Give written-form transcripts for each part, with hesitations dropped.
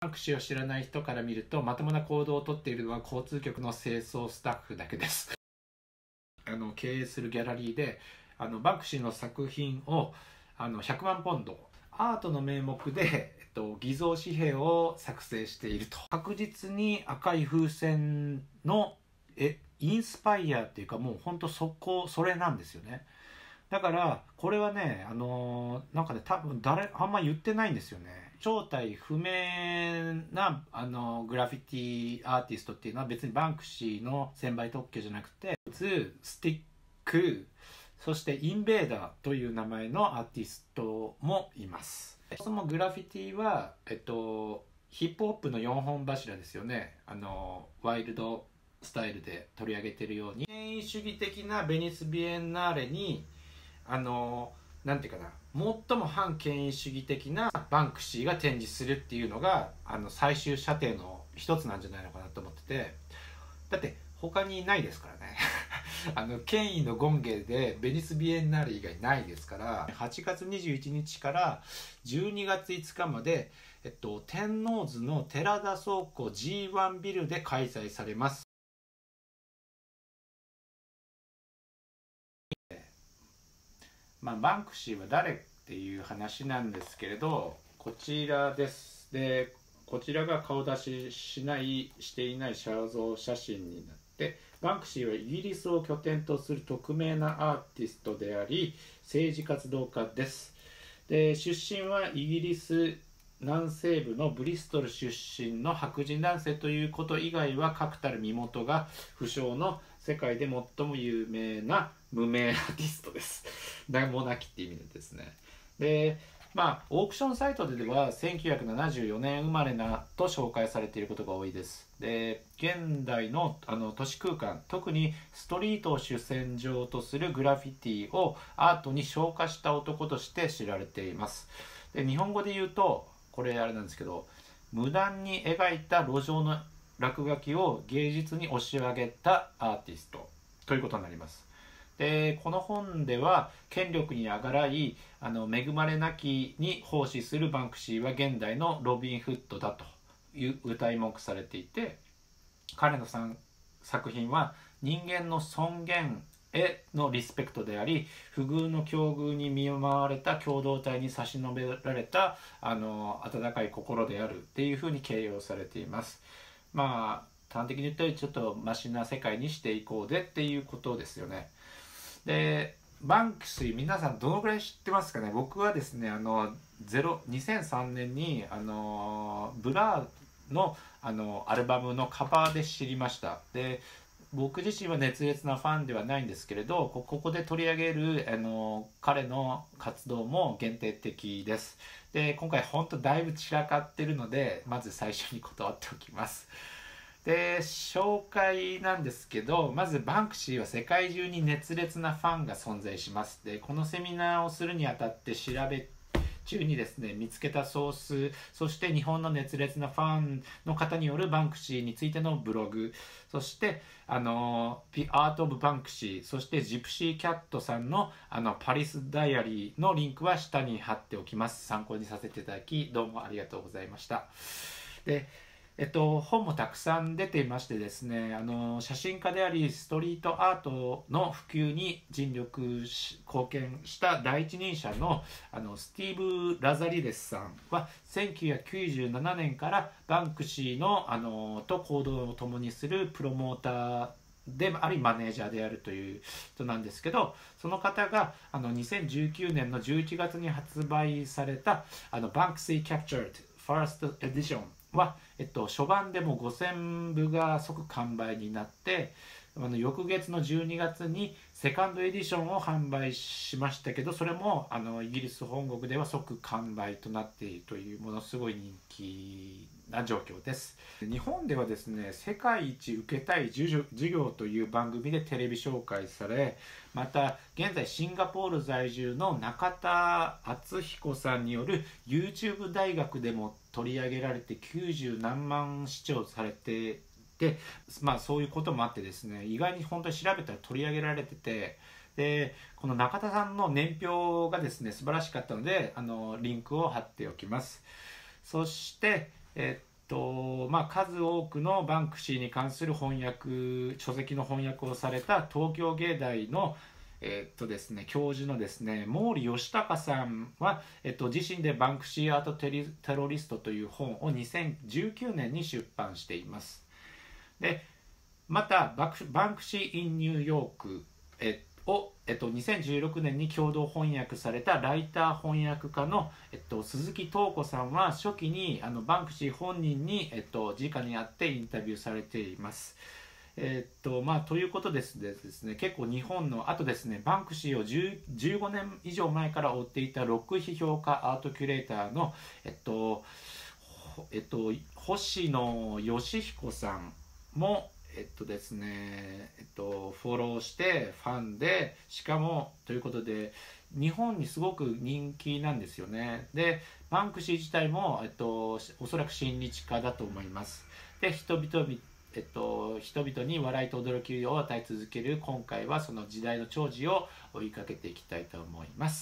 バンクシーを知らない人から見ると、まともな行動をとっているのは交通局の清掃スタッフだけです。経営するギャラリーでバンクシーの作品を100万ポンドアートの名目で、偽造紙幣を作成していると。確実に赤い風船のインスパイアっていうか、もう本当それなんですよね。だからこれはね、なんかね、多分あんま言ってないんですよね。正体不明なグラフィティアーティストっていうのは別にバンクシーの専売特許じゃなくて、スティック、そしてインベーダーという名前のアーティストもいます。そのグラフィティは、ヒップホップの4本柱ですよね。ワイルドスタイルで取り上げているように、権威主義的なベニスビエンナーレになんていうかな、最も反権威主義的なバンクシーが展示するっていうのが最終射程の一つなんじゃないのかなと思ってて、だって他にないですからね権威の権芸でベニスビエンナーレ以外ないですから。8月21日から12月5日まで、天王洲の寺田倉庫 G1 ビルで開催されます。バンクシーは誰っていう話なんですけれど、こちらです。で、こちらが顔出ししていない肖像写真になって、バンクシーはイギリスを拠点とする匿名なアーティストであり政治活動家です。で、出身はイギリス南西部のブリストル出身の白人男性ということ以外は確たる身元が不詳の世界で最も有名な無名アーティストです。名もなきって意味でですね。で、オークションサイトでは1974年生まれと紹介されていることが多いです。で、現代の都市空間、特にストリートを主戦場とするグラフィティをアートに昇華した男として知られています。で、日本語で言うと、これあれなんですけど、無断に描いた路上の落書きを芸術に押し上げたアーティストということになります。で、この本では権力にあがらい恵まれなきに奉仕するバンクシーは現代のロビン・フッドだという歌い文句されていて、彼の作品は人間の尊厳へのリスペクトであり、不遇の境遇に見舞われた共同体に差し伸べられた温かい心であるっていうふうに形容されています。端的に言ったらちょっとマシな世界にしていこうでっていうことですよね。で、バンクシー皆さんどのぐらい知ってますかね。僕はですね2003年にブラーのアルバムのカバーで知りました。で、僕自身は熱烈なファンではないんですけれど、ここで取り上げる彼の活動も限定的です。で、今回本当だいぶ散らかってるので、まず最初に断っておきます。で、紹介なんですけど、まずバンクシーは世界中に熱烈なファンが存在します。で、このセミナーをするにあたって調べ中にですね、見つけたソース、そして日本の熱烈なファンの方によるバンクシーについてのブログ、そしてThe Art of Banksy、そしてジプシーキャットさんのパリスダイアリーのリンクは下に貼っておきます。参考にさせていただきどうもありがとうございました。で、本もたくさん出ていましてですね、写真家でありストリートアートの普及に貢献した第一人者のスティーブ・ラザリレスさんは1997年からバンクシーのと行動を共にするプロモーターでありマネージャーであるという人なんですけど、その方が2019年の11月に発売されたバンクシー・キャプチャード・ファースト・エディションは、初版でも5000部が即完売になって、翌月の12月にセカンドエディションを販売しましたけど、それもイギリス本国では即完売となっているというものすごい人気な状況です。日本ではですね、世界一受けたい授業という番組でテレビ紹介され、また現在シンガポール在住の中田敦彦さんによる YouTube 大学でも取り上げられて90何万視聴されてで、そういうこともあってですね、意外に本当に調べたら取り上げられてて、で、この中田さんの年表がですね素晴らしかったのでリンクを貼っておきます。そして数多くのバンクシーに関する書籍の翻訳をされた東京芸大のですね、教授のですね、毛利義隆さんは、自身でバンクシーアートテロリストという本を2019年に出版しています。で、またバンクシー・イン・ニューヨークを、2016年に共同翻訳されたライター翻訳家の、鈴木東子さんは初期にバンクシー本人に、直に会ってインタビューされています。ということですね、結構日本の、あとですね、バンクシーを15年以上前から追っていたロック批評家アートキュレーターの、星野義彦さんも、ですね、フォローしてファンで、しかもということで日本にすごく人気なんですよね。で、バンクシー自体も、おそらく親日家だと思います。で、人々に笑いと驚きを与え続ける今回はその時代の寵児を追いかけていきたいと思います。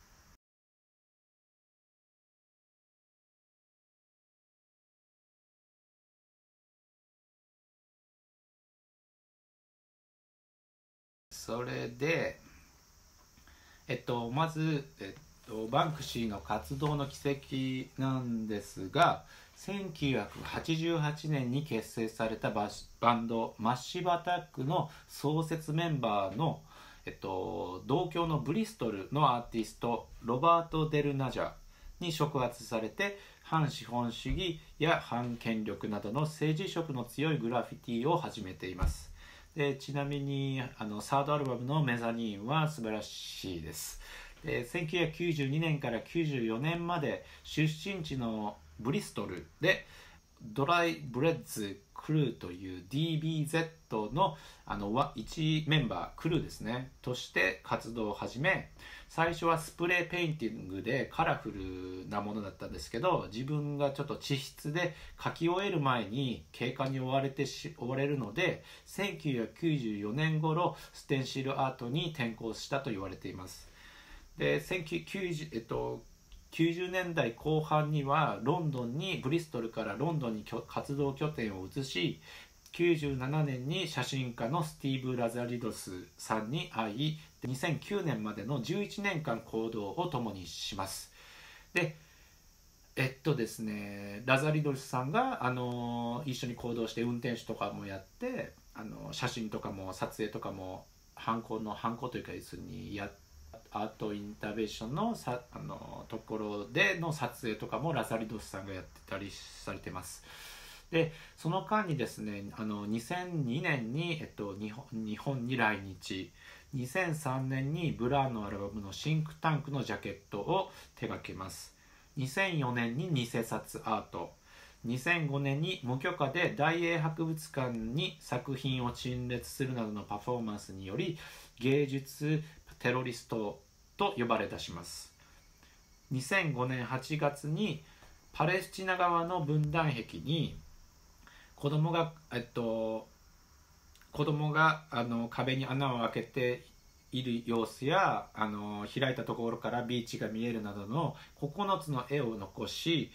それで、まず、バンクシーの活動の軌跡なんですが、1988年に結成されたバンドマッシブアタックの創設メンバーの、同郷のブリストルのアーティストロバート・デルナジャに触発されて、反資本主義や反権力などの政治色の強いグラフィティを始めています。で、ちなみにサードアルバムのメザニーンは素晴らしいです。で、1992年から94年まで出身地のブリストルでドライブレッズクルーという DBZ の1メンバークルーですねとして活動を始め、最初はスプレーペインティングでカラフルなものだったんですけど、自分がちょっと地質で書き終える前に景観に追われるので、1994年頃ステンシルアートに転向したと言われています。で、90年代後半にはブリストルからロンドンに活動拠点を移し、97年に写真家のスティーブ・ラザリドスさんに会い、2009年までの11年間行動を共にします。で、ですね、ラザリドスさんが、一緒に行動して運転手とかもやって、写真とかも撮影とかも犯行というか要するにアートインターベーションのところでの撮影とかもラザリドスさんがやってたりされてます。で、その間にですね、2002年に、日本に来日、2003年にブラーのアルバムのシンクタンクのジャケットを手掛けます。2004年に偽札アート、2005年に無許可で大英博物館に作品を陳列するなどのパフォーマンスにより芸術テロリストと呼ばれ出します。2005年8月にパレスチナ側の分断壁に子供が壁に穴を開けている様子や開いたところからビーチが見えるなどの9つの絵を残し、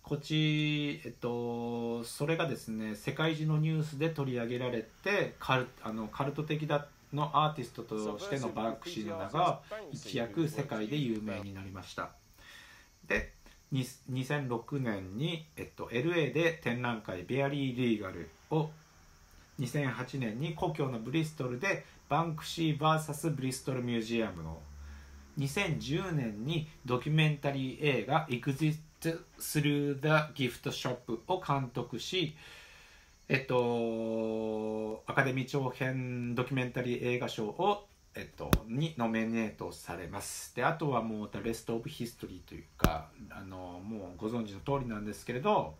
それがですね、世界中のニュースで取り上げられて、カルト的のアーティストとしてのバンクシーの名が一躍世界で有名になりました。で、2006年に、LA で展覧会ベアリー・リーガルを、2008年に故郷のブリストルでバンクシー vs ブリストルミュージアムの、2010年にドキュメンタリー映画 Exit Through the Gift Shop を監督し、アカデミー長編ドキュメンタリー映画賞を、にノミネートされます。で、あとはもう The Rest of History というか、もうご存知の通りなんですけれど、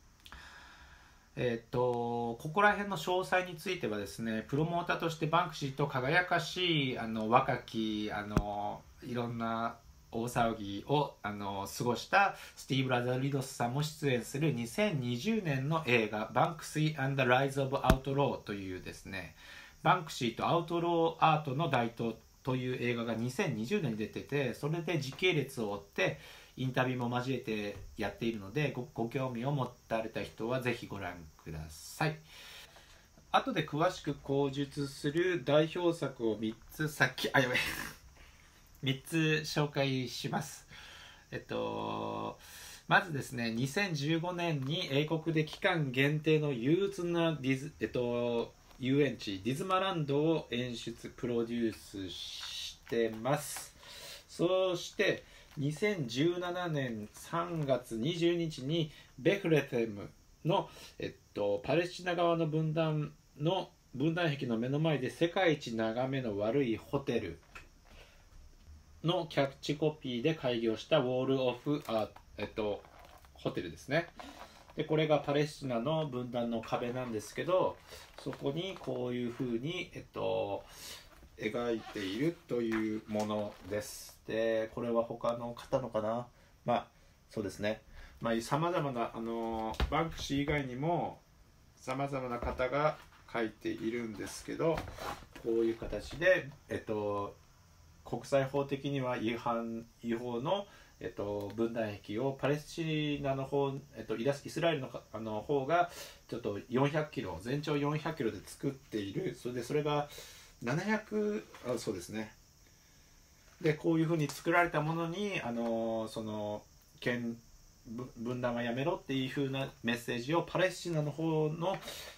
ここら辺の詳細についてはですね、プロモーターとしてバンクシーと輝かしい若きいろんな大騒ぎを過ごしたスティーブ・ラザリドスさんも出演する2020年の映画バンクシー and the Rise of Outlaw というですね、バンクシーとアウトローアートの台頭という映画が2020年に出てて、それで時系列を追ってインタビューも交えてやっているので、ご興味を持たれた人はぜひご覧ください。後で詳しく口述する代表作を3つ3つ紹介します。まずですね、2015年に英国で期間限定の憂鬱な遊園地ディズマランドを演出プロデュースしてます。そして2017年3月20日にベフレテムの、パレスチナ側の分断壁の目の前で世界一眺めの悪いホテルのキャッチコピーで開業したウォール・オフ・ホテルですね。でこれがパレスチナの分断の壁なんですけど、そこにこういうふうに、描いているというものです。でこれは他の方のかな、そうですね、さまざまなバンクシー以外にもさまざまな方が書いているんですけど、こういう形で、国際法的には違法の、分断壁をパレスチナの方、イスラエルの方がちょっと400キロ全長400キロで作っている。それが700そうですね。でこういうふうに作られたものに分断はやめろっていう風なメッセージをパレスチナの方の、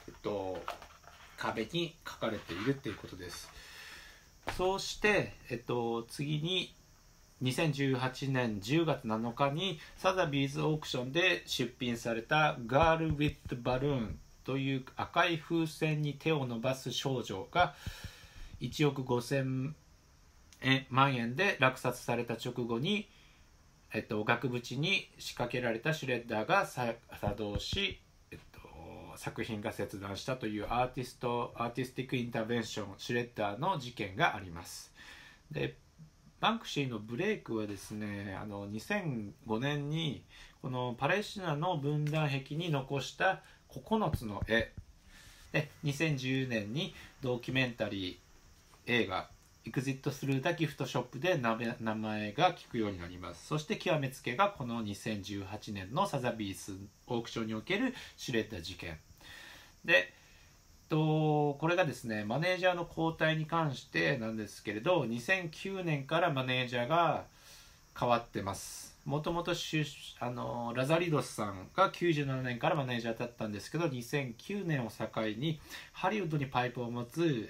壁に書かれているっていうことです。そうして、次に2018年10月7日にサザビーズオークションで出品されたガール・ウィット・バルーンという赤い風船に手を伸ばす少女が1億5000万円で落札された直後に、額縁に仕掛けられたシュレッダーが作動し、作品が切断したというアーティスティックインターベンションシュレッダーの事件があります。でバンクシーのブレイクはですね、2005年にこのパレスチナの分断壁に残した9つの絵で、2010年にドキュメンタリー映画エグジットスルーダギフトショップで名前が聞くようになります。そして極めつけがこの2018年のサザビーズオークションにおけるシュレッダー事件で、これがですねマネージャーの交代に関してなんですけれど、2009年からマネージャーが変わってます。もともとラザリドスさんが97年からマネージャーだったんですけど、2009年を境にハリウッドにパイプを持つ、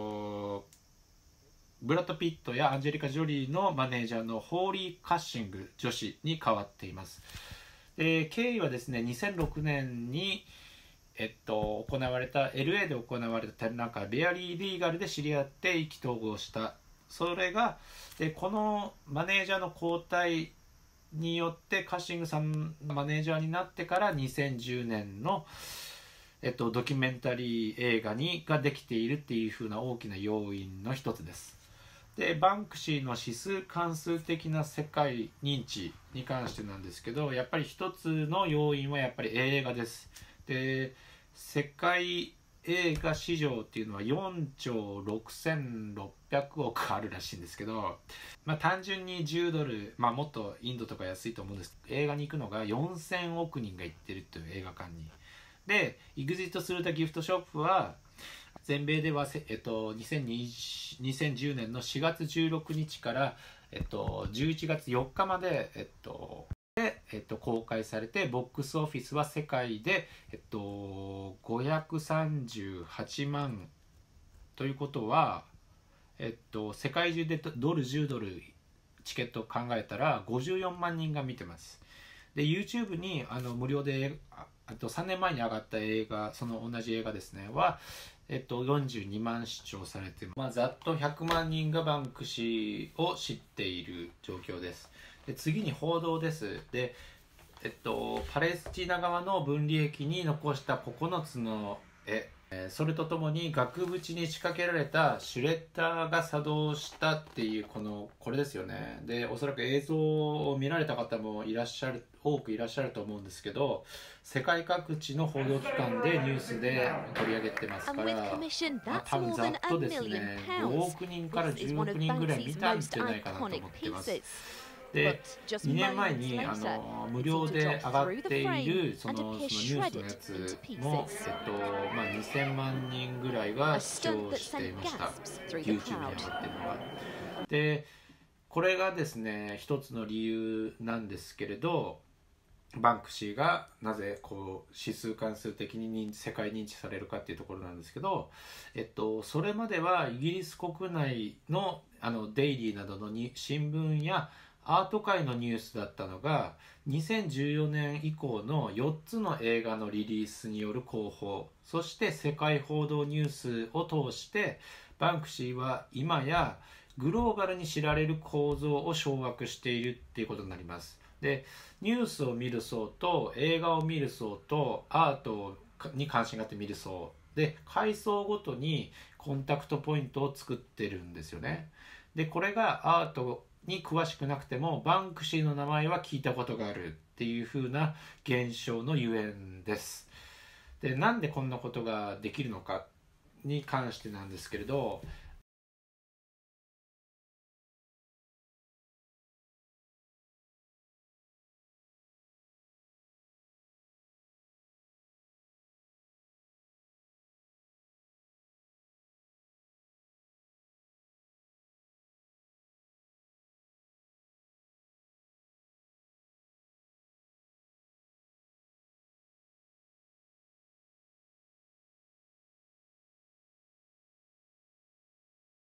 ブラッド・ピットやアンジェリカ・ジョリーのマネージャーのホーリー・カッシング女子に変わっています。で経緯はですね、2006年に、行われた LA で行われた展覧会ベアリー・リーガルで知り合って意気投合した。それがこのマネージャーの交代によってカッシングさんのマネージャーになってから2010年のドキュメンタリー映画ができているっていう風な大きな要因の一つです。でバンクシーの指数関数的な世界認知に関してなんですけど、やっぱり一つの要因はやっぱり映画です。で世界映画市場っていうのは4兆6600億あるらしいんですけど、単純に10ドル、もっとインドとか安いと思うんですけど、映画に行くのが4000億人が行ってるという映画館に。でエグジットするたギフトショップは全米では、2010年の4月16日から、11月4日まで、公開されて、ボックスオフィスは世界で、538万ということは、世界中で10ドルチケットを考えたら54万人が見てます。で YouTube に無料で3年前に上がった映画、その同じ映画ですねは、42万視聴されて、ざっと100万人がバンクシーを知っている状況です。で次に報道です。でパレスチナ側の分離壁に残した9つの絵、それとともに額縁に仕掛けられたシュレッダーが作動したっていうこれですよね。でおそらく映像を見られた方も多くいらっしゃると思うんですけど、世界各地の報道機関でニュースで取り上げてますから、多分ざっとですね5億人から10億人ぐらい見たんじゃないかなと思ってます。 で、2年前に無料で上がっているそのニュースのやつも、2000万人ぐらいが視聴していました。YouTube に上がってるのが。で、これがですね、一つの理由なんですけれど、バンクシーがなぜこう指数関数的に世界認知されるかっていうところなんですけど、それまではイギリス国内のデイリーなどの新聞やアート界のニュースだったのが、2014年以降の4つの映画のリリースによる広報、そして世界報道ニュースを通してバンクシーは今やグローバルに知られる構造を掌握しているっていうことになります。で、ニュースを見る層と映画を見る層とアートに関心があって見る層で、階層ごとにコンタクトポイントを作ってるんですよね。で、これがアートに詳しくなくてもバンクシーの名前は聞いたことがあるっていう風な現象のゆえんです。で、なんでこんなことができるのかに関してなんですけれど、